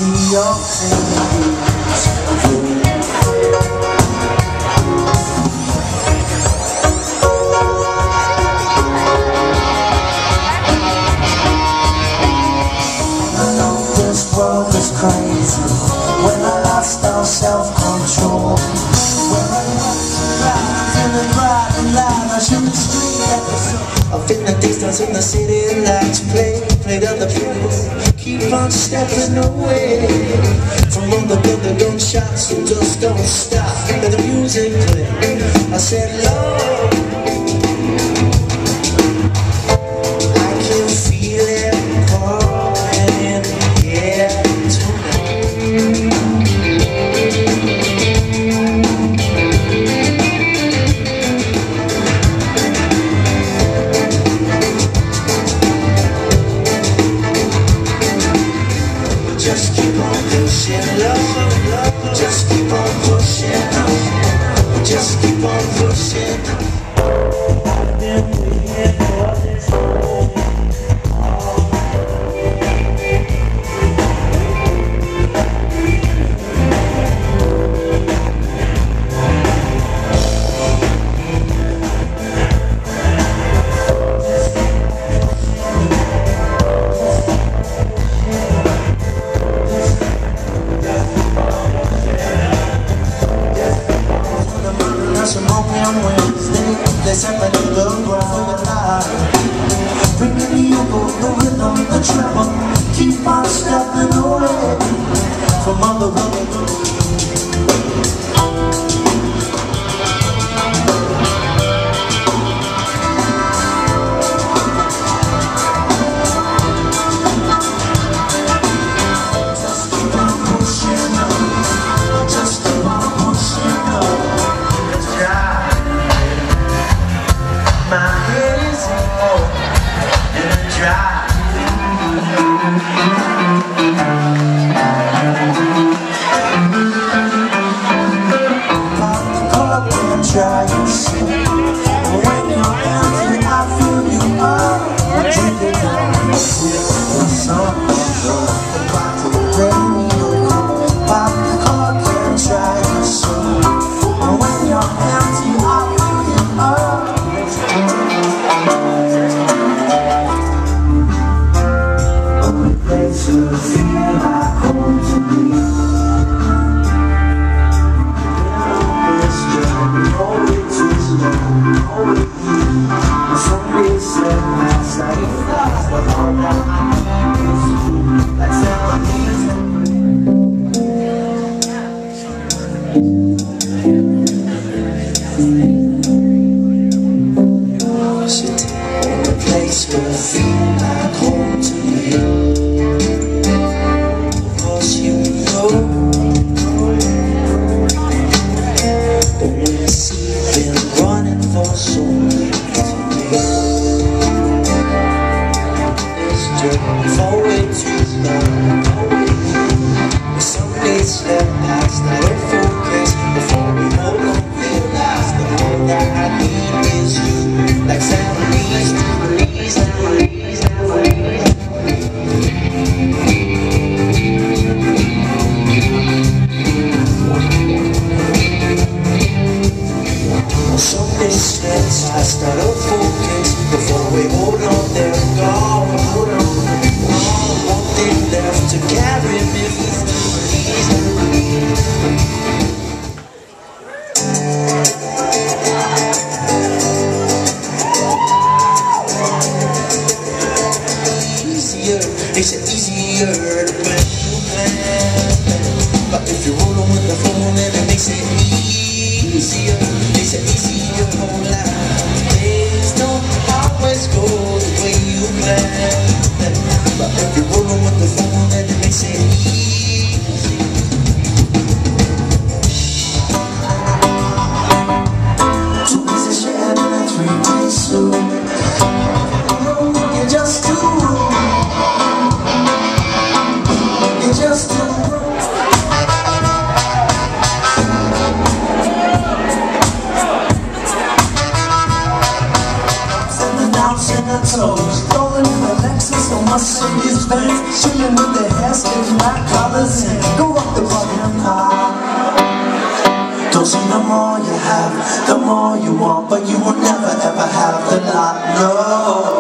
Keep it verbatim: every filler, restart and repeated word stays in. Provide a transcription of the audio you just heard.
see your face. Crazy when I lost all self-control. When I was in the driving line, I should have screamed at the sun. Up in the distance in the city lights play, played on the piano. Keep on stepping away from all the building gunshots, so just don't stop. Let the music play. I said, Lord, I can feel it calling in the air. Just keep on pushing, love, love. Just keep on pushing, love. Just keep on pushing. I've been waiting for this moment. They separate the ground for your life. Bring the echo, the rhythm, the treble. Keep on stepping away from all the rubber. Just keep on pushing up. Just keep on pushing up. Yeah. My head is all in a dry. Pop the cork and try and see. When you're empty, I feel you up. Drink it down with something good. Pop the radio. Pop the cork and try and see. When you're empty, I feel you up. Place to feel like home to me. This journey always is long, always you. Some days said last night, but all that I need is you. That's how I need it. Place to feel like home to me. For way too long. Some days step past, not a focus. Before we hold on, realize that all that I need is you. Like Santa Lee's, Lee's, Lee's, some days step past, not a focus. Before we hold on, they're gone. Hold on. Left to carry me easier, it's easier to plan, but if you're rolling with the phone, then it makes it easier. Makes it easier whole life. Things don't always go the way you plan, but if you're rolling with the phone, then it makes it easy. Two pieces shared in a three-way suit. You're just too rude. You're just too rude. Send the down, send the toes. Rolling in the Lexus. Mercedes Benz, chillin' with their hair sticking like collars in. Go rock the party high. Don't see the more you have, the more you want, but you will never ever have the lot, no.